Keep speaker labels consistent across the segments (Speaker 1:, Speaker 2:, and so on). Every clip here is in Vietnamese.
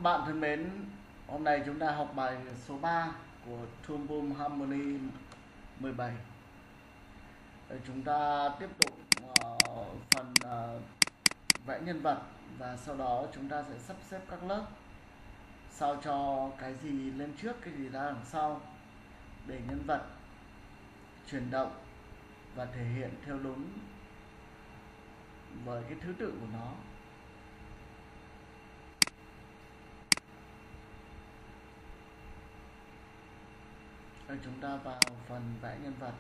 Speaker 1: Các bạn thân mến, hôm nay chúng ta học bài số 3 của Toolboom Harmony 17. Chúng ta tiếp tục phần vẽ nhân vật và sau đó chúng ta sẽ sắp xếp các lớp sao cho cái gì lên trước, cái gì ra đằng sau để nhân vật chuyển động và thể hiện theo đúng với cái thứ tự của nó. Chúng ta vào phần vẽ nhân vật.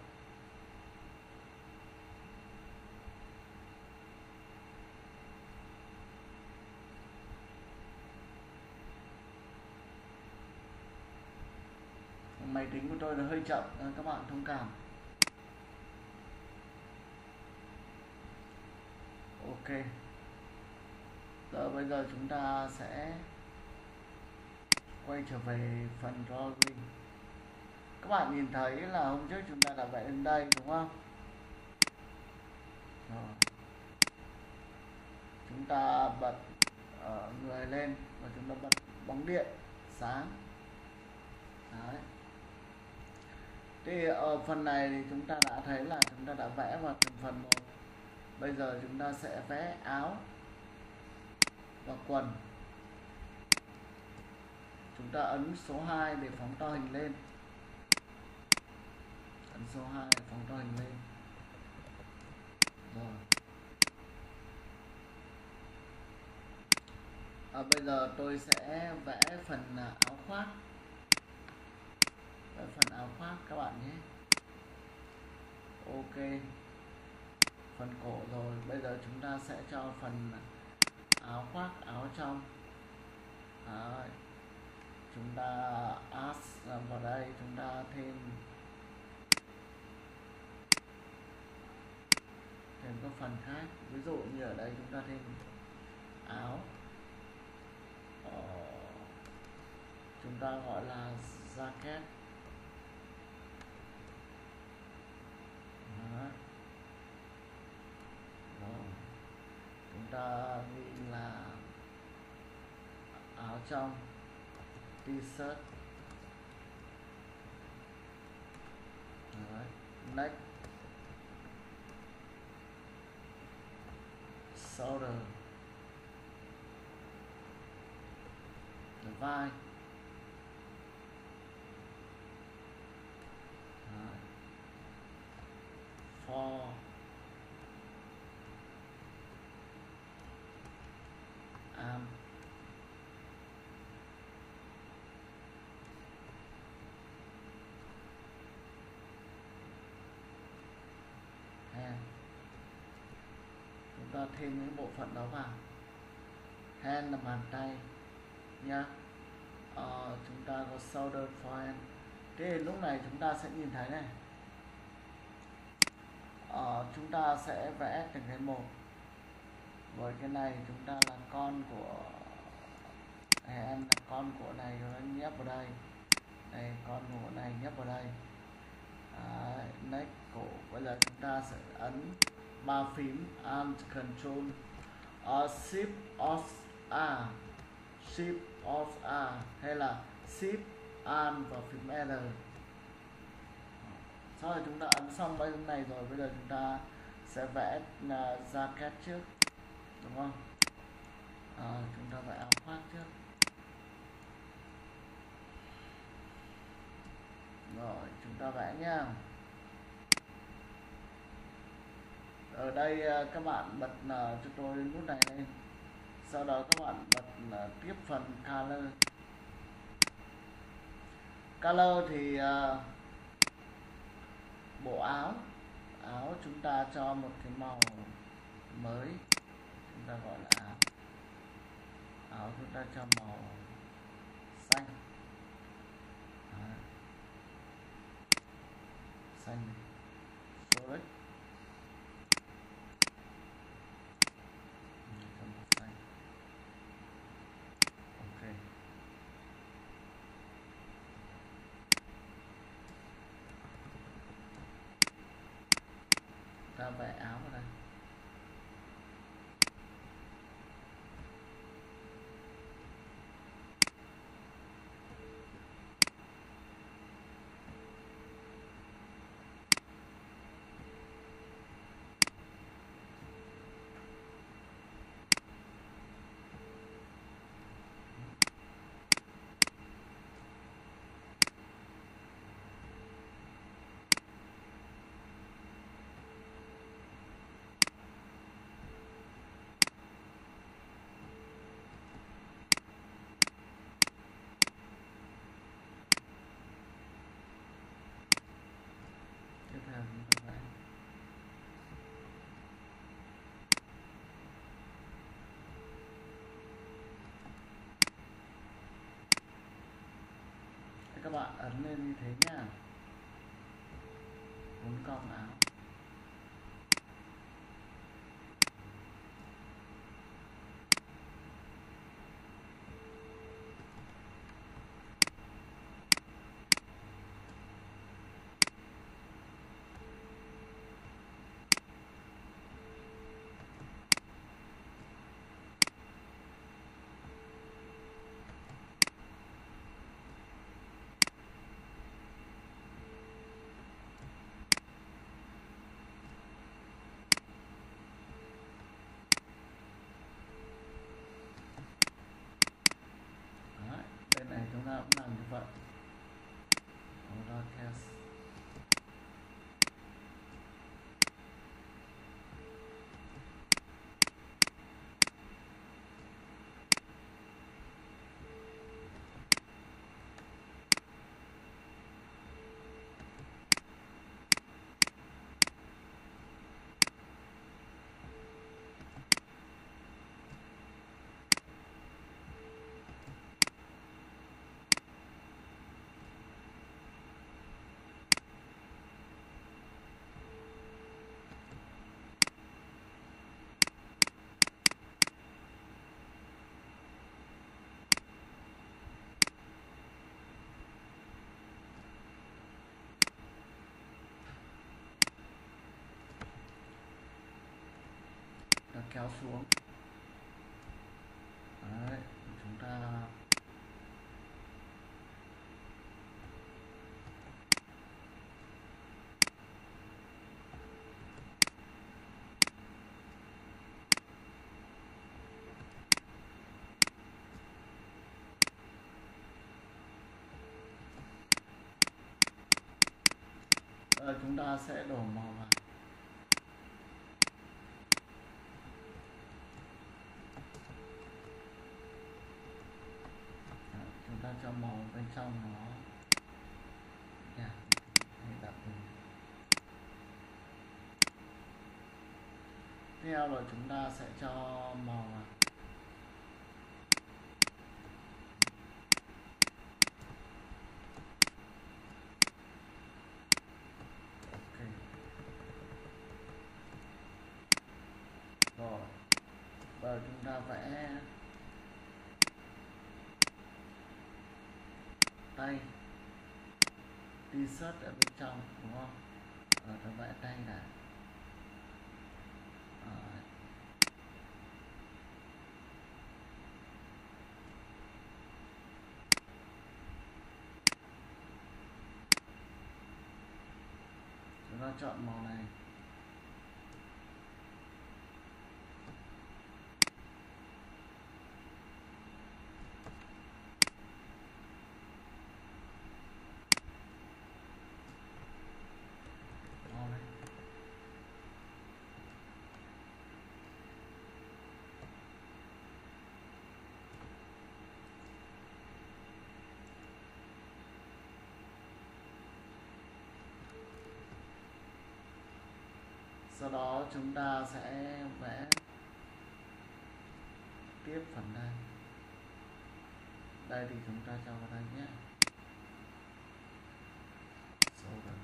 Speaker 1: Máy tính của tôi nó hơi chậm, các bạn thông cảm. Ok. Rồi bây giờ chúng ta sẽ quay trở về phần drawing. Các bạn nhìn thấy là hôm trước chúng ta đã vẽ đến đây đúng không? Rồi. Chúng ta bật người lên và chúng ta bật bóng điện sáng. Đấy. Thì ở phần này thì chúng ta đã thấy là chúng ta đã vẽ vào từng phần một. Bây giờ chúng ta sẽ vẽ áo và quần. Chúng ta ấn số 2 để phóng to hình lên. Ấn số 2 để phóng to hình lên. Rồi. Bây giờ tôi sẽ vẽ phần áo khoác. Vẽ phần áo khoác các bạn nhé. Ok. Phần cổ rồi, bây giờ chúng ta sẽ cho phần áo khoác, áo trong. Đấy. Chúng ta add vào đây, chúng ta thêm các phần khác. Ví dụ như ở đây chúng ta thêm áo, chúng ta gọi là jacket. Đó. Rồi. Chúng ta ghi là áo trong, t-shirt. Neck, shoulder, vai. For arm, hand. Chúng ta thêm những bộ phận đó vào. Hand là bàn tay nhá. Chúng ta có shoulder for hand. Thế lúc này chúng ta sẽ nhìn thấy này, chúng ta sẽ vẽ từng cái một. Với cái này chúng ta là con của hand, là con của này rồi nhấp vào đây. Đây, con của này nhấp vào đây. Neck, cổ. Bây giờ chúng ta sẽ ấn 3 phím Alt Control Shift Alt A, Shift Alt A hay là Shift Alt và phím R. Sau rồi chúng ta ấn xong cái này rồi, bây giờ chúng ta sẽ vẽ jacket trước, đúng không? Chúng ta vẽ áo khoác trước. Rồi chúng ta vẽ nha. Ở đây các bạn bật cho tôi nút này lên. Sau đó các bạn bật tiếp phần color. Color thì bộ áo chúng ta cho một cái màu mới, chúng ta gọi là áo chúng ta cho màu xanh. Xanh solid. Ok. Ta vẽ áo vào đây. các bạn ấn lên như thế nha, 4 cong áo. Đấy, bên này chúng ta cũng làm như vậy. Broadcast. Ta kéo xuống. Đấy, chúng ta chúng ta sẽ đổ màu vào. Đấy, chúng ta cho màu bên trong nó nhạt hay đậm hơn. Tiếp theo là chúng ta sẽ cho màu vào. Rồi, và chúng ta vẽ tay t-shirt ở bên trong, đúng không? Ta vẽ tay này. Chúng ta chọn màu này. Sau đó chúng ta sẽ vẽ tiếp phần đây. Đây thì chúng ta cho vào đây nhé. Shoulder.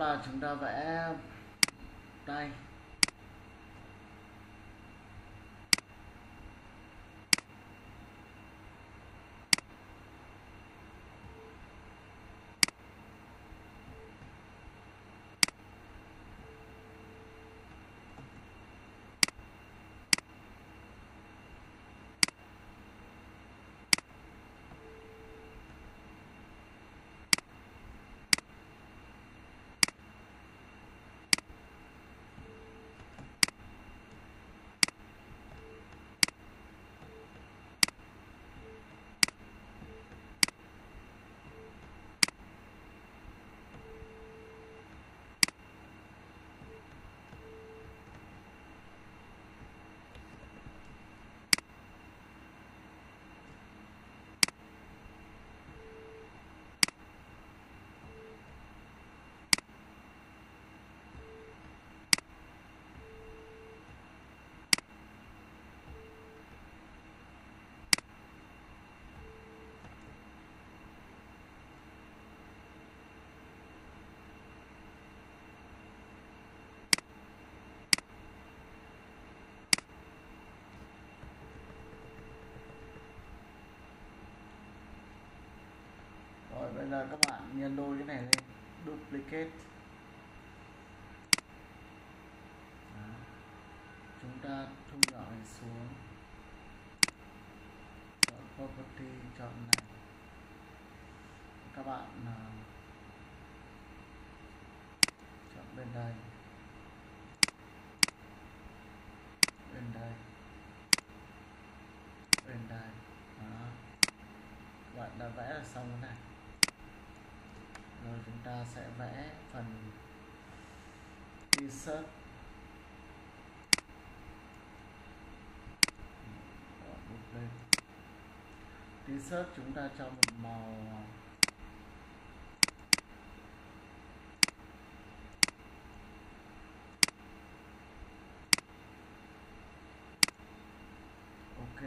Speaker 1: là chúng ta vẽ tay. Rồi bây giờ các bạn nhân đôi cái này lên, duplicate. Đó. Chúng ta thu nhỏ này xuống, chọn property, chọn này. Các bạn chọn bên đây, bên đây, bên đây. Đó. Các bạn đã vẽ là xong cái này. Rồi chúng ta sẽ vẽ phần t-shirt. Lên t-shirt chúng ta cho một màu ok.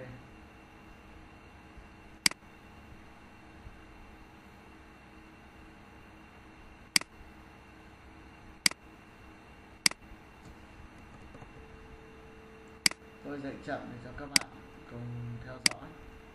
Speaker 1: Tôi dạy chậm để cho các bạn cùng theo dõi.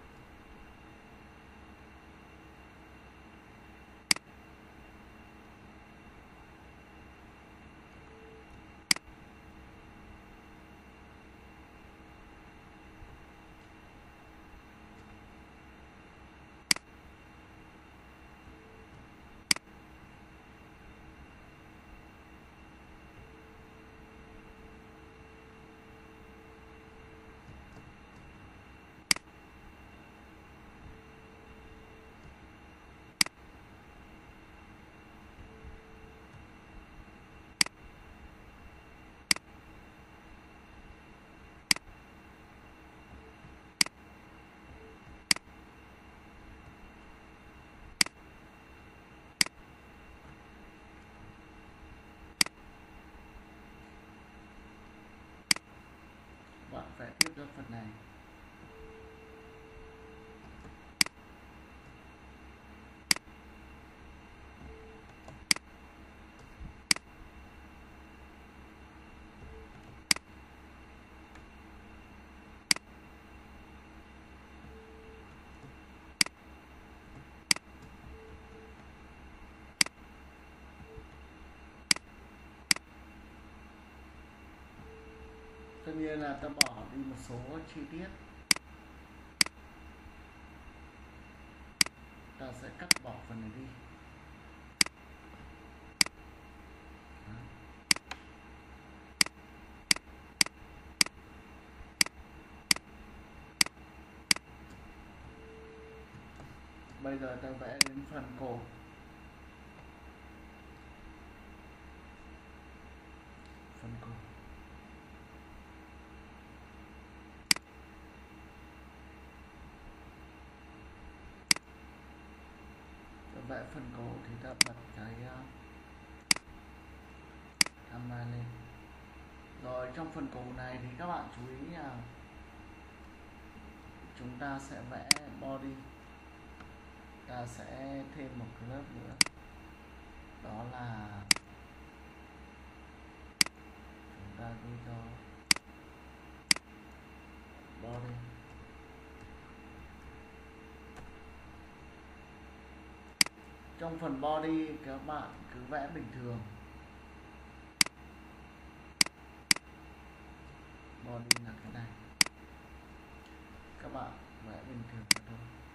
Speaker 1: Bạn vẽ tiếp cho phần này. Tất nhiên là ta bỏ đi một số chi tiết, ta sẽ cắt bỏ phần này đi. Đó. Bây giờ ta vẽ đến phần cổ. Phần cổ. Vẽ phần cổ thì ta bật cái camera lên. Rồi trong phần cổ này thì các bạn chú ý là chúng ta sẽ vẽ body. Ta sẽ thêm một cái lớp nữa, đó là ta ghi cho body. Trong phần body các bạn cứ vẽ bình thường, body là cái này, các bạn vẽ bình thường thôi.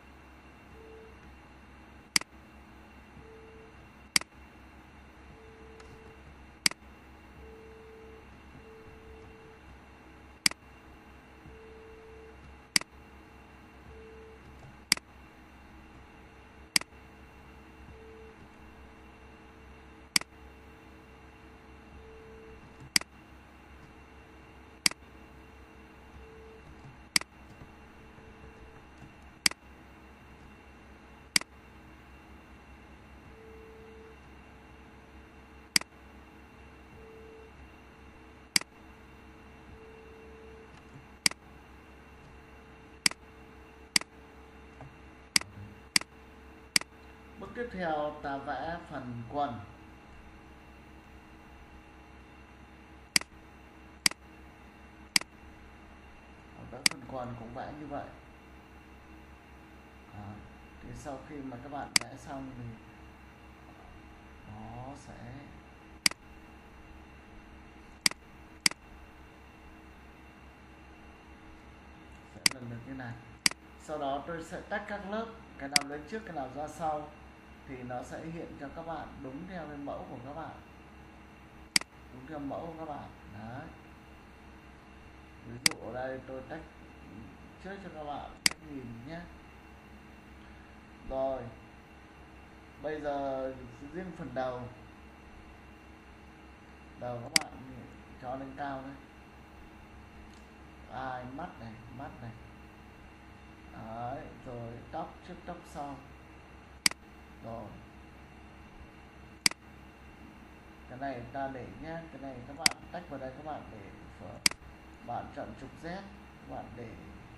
Speaker 1: Bước tiếp theo ta vẽ phần quần. Vẽ phần quần cũng vẽ như vậy. Thì sau khi mà các bạn vẽ xong thì nó sẽ lần lượt như này. Sau đó tôi sẽ tách các lớp, cái nào lên trước, cái nào ra sau, thì nó sẽ hiện cho các bạn đúng theo cái mẫu của các bạn, đúng theo mẫu của các bạn. Đấy. Ví dụ ở đây tôi tách trước cho các bạn cách nhìn nhé. Rồi, bây giờ riêng phần đầu các bạn cho lên cao đấy. Mắt này. Đấy, rồi tóc trước tóc sau. Rồi cái này ta để nhé, cái này các bạn tách vào đây, các bạn để bạn chọn trục Z, các bạn để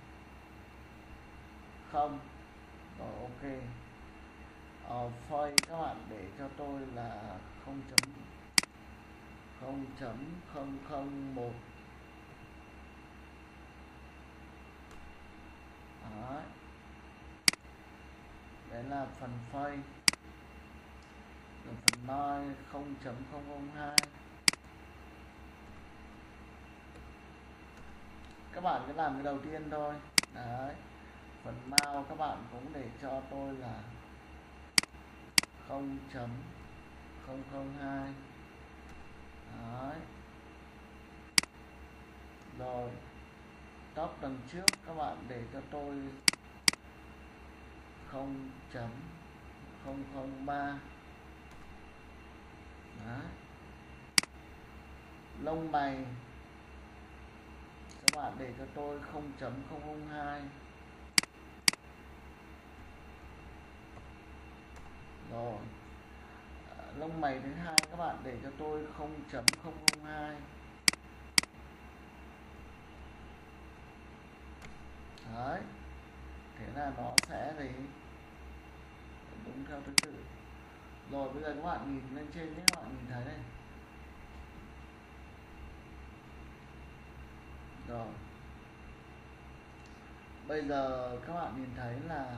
Speaker 1: không. Rồi ok. Phơi các bạn để cho tôi là 0.001. Đấy là phần phơi. Rồi phần noi 0.002. Các bạn cứ làm cái đầu tiên thôi. Đấy. Phần mount các bạn cũng để cho tôi là 0.002. Đấy. Rồi top đằng trước các bạn để cho tôi 0.003. Đấy. Lông mày các bạn để cho tôi 0.002. Rồi lông mày thứ hai các bạn để cho tôi 0.002. Đấy, thế là nó sẽ gì đúng theo thứ tự. Rồi bây giờ các bạn nhìn lên trên nhé, các bạn nhìn thấy đây. Rồi bây giờ các bạn nhìn thấy là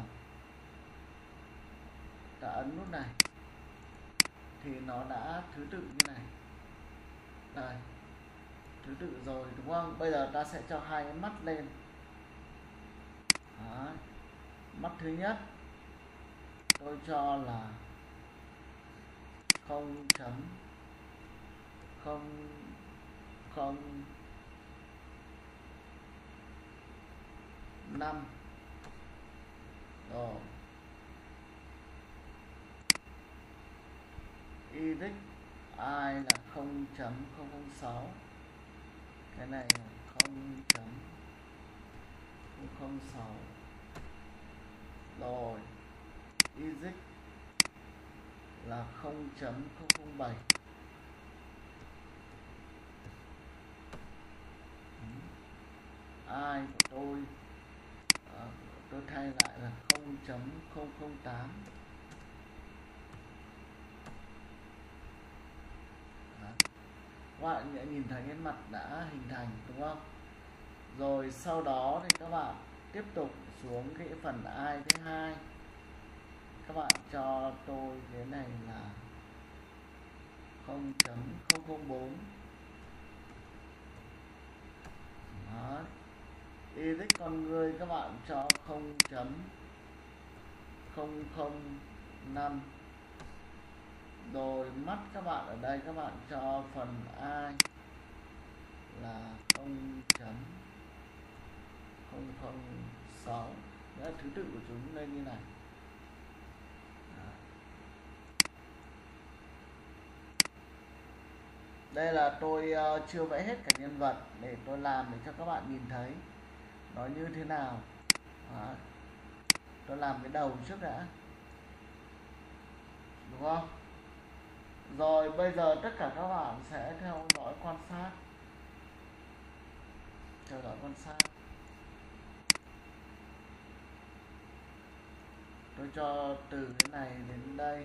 Speaker 1: ta ấn nút này thì nó đã thứ tự như này. Đây, thứ tự rồi đúng không? Bây giờ ta sẽ cho hai cái mắt lên. Đấy. Mắt thứ nhất tôi cho là 0.005. Rồi iris I là 0.006. Cái này là 0.006. Rồi iris là 0.007. I của tôi thay lại là 0.008. các bạn đã nhìn thấy cái mặt đã hình thành đúng không? Rồi sau đó thì các bạn tiếp tục xuống cái phần ai thứ hai, các bạn cho tôi cái này là 0.004. Đó. Index con người các bạn cho 0.005. Rồi mắt các bạn ở đây các bạn cho phần ai là 0.006. Đó là thứ tự của chúng lên như này. Đây là tôi chưa vẽ hết cả nhân vật để tôi làm để cho các bạn nhìn thấy nó như thế nào. Đó. Tôi làm cái đầu trước đã, đúng không? Rồi bây giờ tất cả các bạn sẽ theo dõi quan sát, tôi cho từ cái này đến đây,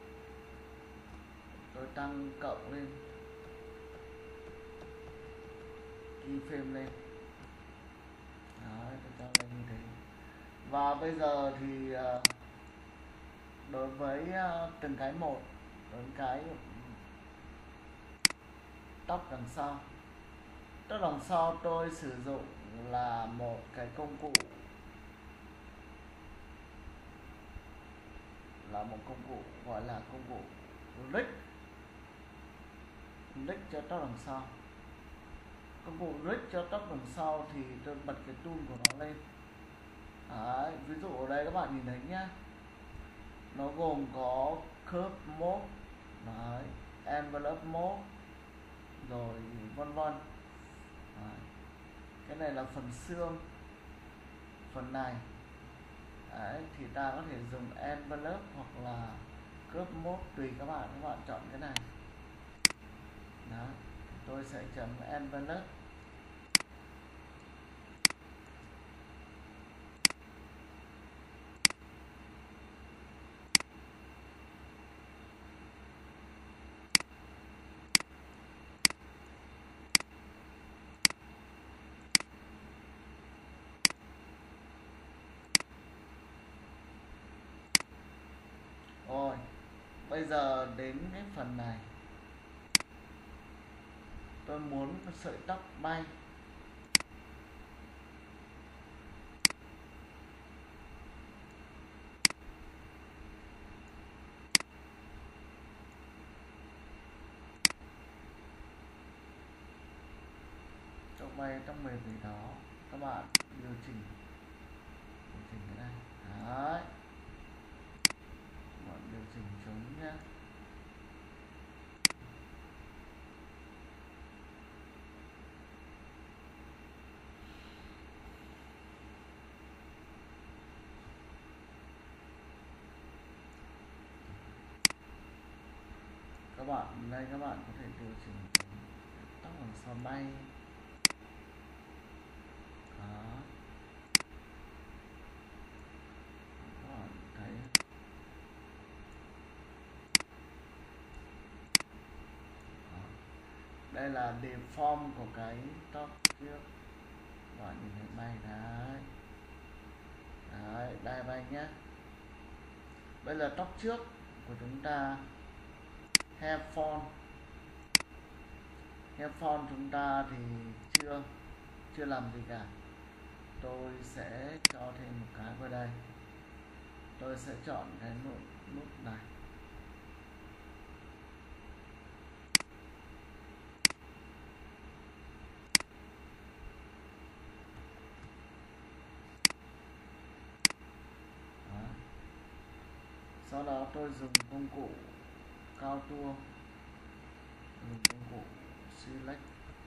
Speaker 1: tôi tăng cộng lên, keyframe lên. Đấy, tôi cho lên như thế. Và bây giờ thì đối với từng cái một, đối với cái tóc đằng sau, tôi sử dụng là một cái công cụ, gọi là công cụ rig cho tóc đằng sau. Công cụ rig cho tóc đằng sau thì tôi bật cái tool của nó lên. Đấy, ví dụ ở đây các bạn nhìn thấy nhá, nó gồm có curve mode, đấy, envelope mode, rồi vân vân. Cái này là phần xương, phần này. Đấy, thì ta có thể dùng envelope hoặc là curve mode tùy các bạn chọn cái này. Đó, tôi sẽ chấm envelope. Rồi, bây giờ đến cái phần này, tôi muốn sợi tóc bay. Tóc bay trong mềm gì đó, các bạn điều chỉnh cái này. Đấy, các bạn điều chỉnh chúng nhé. Các bạn đây, các bạn có thể điều chỉnh tóc làm sao bay. Đó, các bạn thấy. Đó. Đây là deform của cái tóc trước, các bạn nhìn thấy bay đấy. Đấy, đây bay nhé. Bây giờ tóc trước của chúng ta, hair font chúng ta thì chưa làm gì cả. Tôi sẽ cho thêm một cái vào đây, tôi sẽ chọn cái nút này. Đó. Sau đó tôi dùng công cụ cao tua, dùng công cụ select.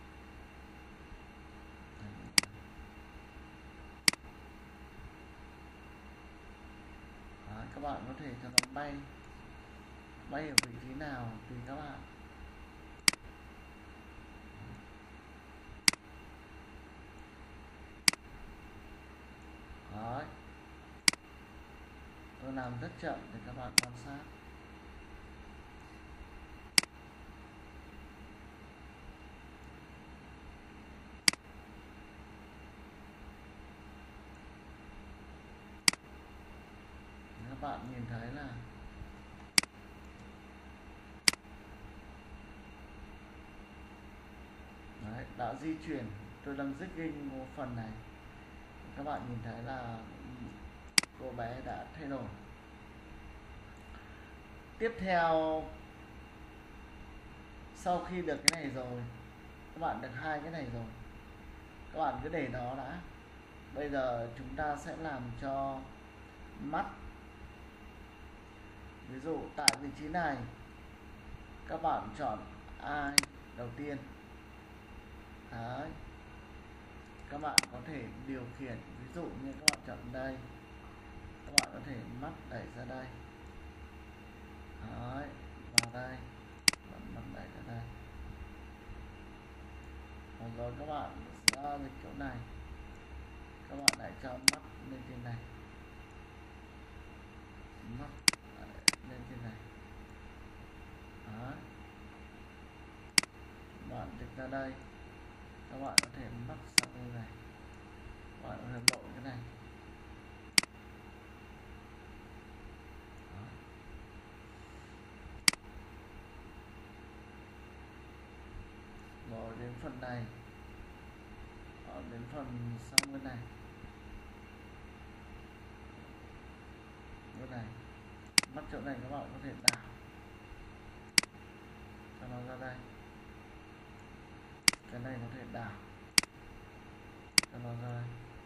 Speaker 1: Đó, các bạn có thể cho nó bay ở vị trí nào tùy các bạn. Đấy, tôi làm rất chậm để các bạn quan sát. bạn nhìn thấy là đấy, đã di chuyển. Tôi đang zigging một phần này, các bạn nhìn thấy là cô bé đã thay đổi. Tiếp theo, sau khi được cái này rồi, các bạn được hai cái này rồi, các bạn cứ để đó đã. Bây giờ chúng ta sẽ làm cho mắt. Ví dụ tại vị trí này các bạn chọn ai đầu tiên. Đấy, các bạn có thể điều khiển, ví dụ như các bạn chọn đây, các bạn có thể mắt đẩy ra đây. Đấy, vào đây, mắt đẩy ra đây. Rồi các bạn ra dịch chỗ này, các bạn lại cho mắt lên trên này, mắt lên trên này. Đó, bạn dịch ra đây, các bạn có thể mắt sang bên này, các bạn có thể đổi cái này. Đó. Rồi đến phần này, đến phần sang bên này, mắt chỗ này các bạn có thể đảo cho nó ra đây. Cái này có thể đảo cho nó ra đây.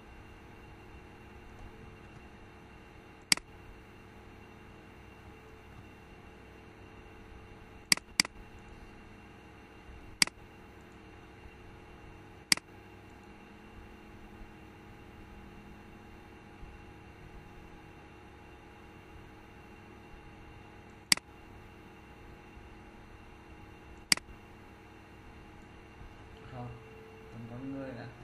Speaker 1: Không, còn con người nữa.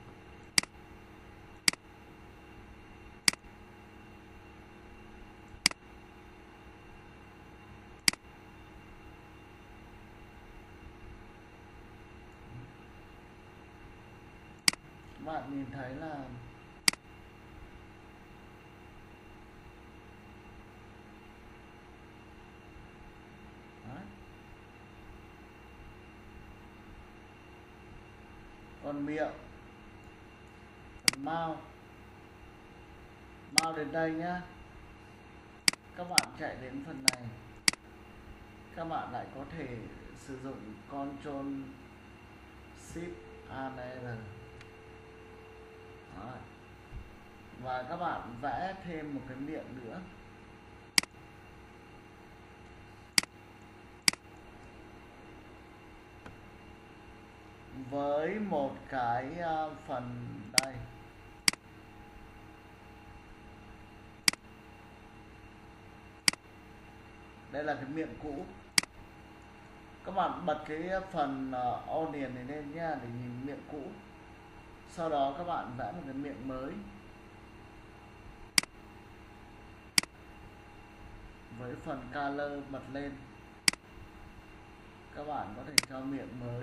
Speaker 1: Các bạn nhìn thấy là đấy. Còn miệng, phần mouth đến đây nhá, các bạn chạy đến phần này, các bạn lại có thể sử dụng Ctrl Shift A R. Đó. Và các bạn vẽ thêm một cái miệng nữa. Với một cái phần đây. Đây là cái miệng cũ. Các bạn bật cái phần onion này lên nha, để nhìn miệng cũ. Sau đó các bạn vẽ một cái miệng mới với phần color bật lên. Các bạn có thể cho miệng mới.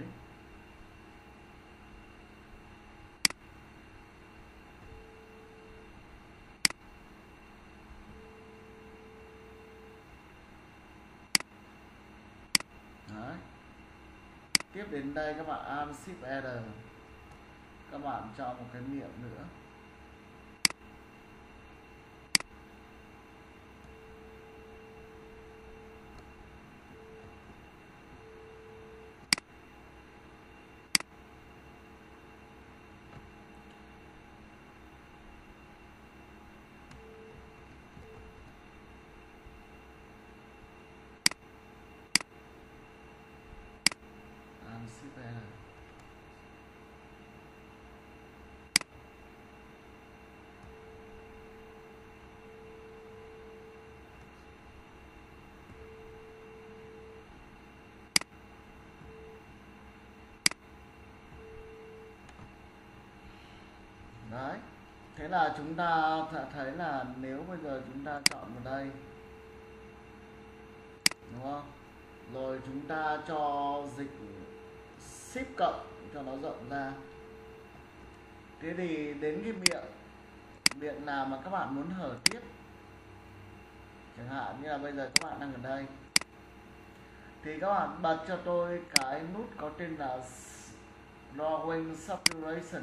Speaker 1: Đấy. Tiếp đến đây các bạn Alt Shift R, các bạn cho một cái miệng nữa. Alt Shift R. Đấy, thế là chúng ta thấy là nếu bây giờ chúng ta chọn vào đây, đúng không? Rồi chúng ta cho dịch Shift cộng cho nó rộng ra. Thế thì đến cái miệng nào mà các bạn muốn hở tiếp Chẳng hạn như là bây giờ các bạn đang ở đây thì các bạn bật cho tôi cái nút có tên là Drawing Saturation.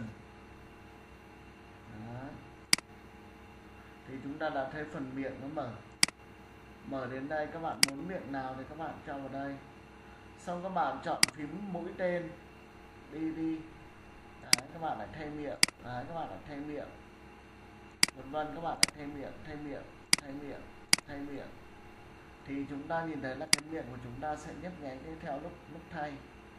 Speaker 1: Đấy. Thì chúng ta đã thấy phần miệng nó mở đến đây, các bạn muốn miệng nào thì các bạn cho vào đây, xong các bạn chọn phím mũi tên đi. Đấy, các bạn lại thay miệng. Đấy, các bạn lại thay miệng, vân vân, các bạn lại thay miệng thì chúng ta nhìn thấy là cái miệng của chúng ta sẽ nhấp nháy theo lúc thay.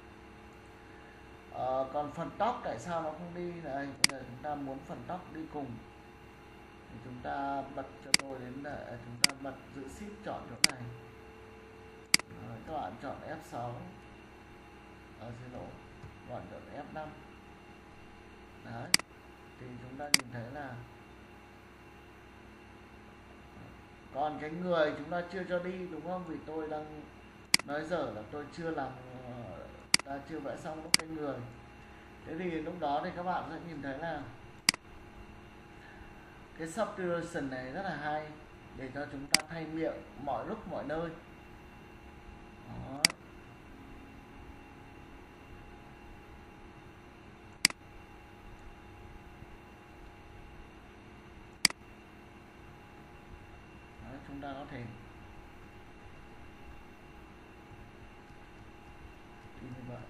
Speaker 1: Còn phần tóc tại sao nó không đi? Đây, bây giờ chúng ta muốn phần tóc đi cùng thì chúng ta bật cho tôi đến đây, chúng ta bật giữ shift chọn chỗ này. Đấy, các bạn chọn F6, xin lỗi, các bạn chọn F5. Đấy, thì chúng ta nhìn thấy là còn cái người chúng ta chưa cho đi, đúng không? Vì tôi đang nói dở là tôi chưa làm, ta chưa vẽ xong lúc cái người. Thế thì lúc đó thì các bạn sẽ nhìn thấy là cái substitution này rất là hay để cho chúng ta thay miệng mọi lúc mọi nơi. Đó. Đó, chúng ta có thể đi như vậy.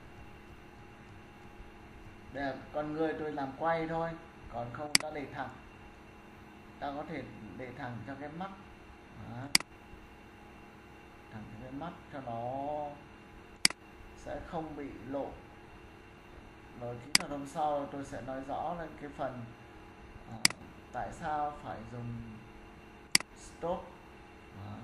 Speaker 1: Để con người tôi làm quay thôi, còn không ta để thẳng, ta có thể để thẳng cho cái mắt. Đó. Thẳng cho cái mắt cho nó sẽ không bị lộ. Rồi kỹ thuật hôm sau tôi sẽ nói rõ lên cái phần tại sao phải dùng stop. Đó.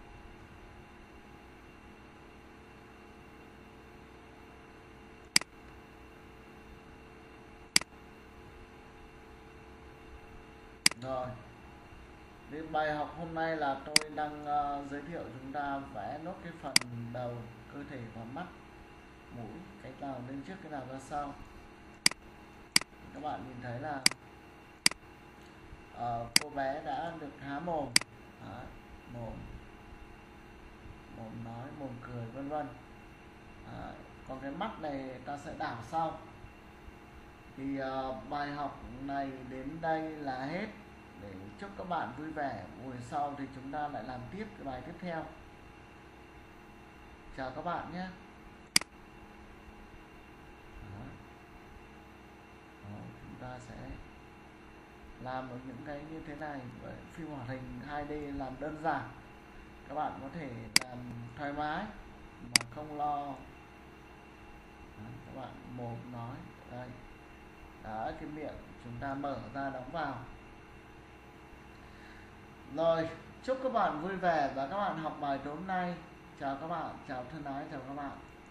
Speaker 1: Rồi, thì bài học hôm nay là tôi đang giới thiệu chúng ta vẽ nốt cái phần đầu, cơ thể và mắt, mũi, cái nào lên trước cái nào ra sau. Các bạn nhìn thấy là cô bé đã được há mồm. Đấy, mồm nói, mồm cười, vân vân. Còn cái mắt này ta sẽ đảo sau. Thì bài học này đến đây là hết. Để chúc các bạn vui vẻ. Buổi sau thì chúng ta lại làm tiếp cái bài tiếp theo. Chào các bạn nhé. Chúng ta sẽ làm được những cái như thế này. Với phim hoạt hình 2D làm đơn giản, các bạn có thể làm thoải mái mà không lo. Các bạn mồm nói đây. Đó, cái miệng chúng ta mở ra đóng vào. Rồi, chúc các bạn vui vẻ và các bạn học bài tối hôm nay. Chào các bạn, chào thân ái, chào các bạn.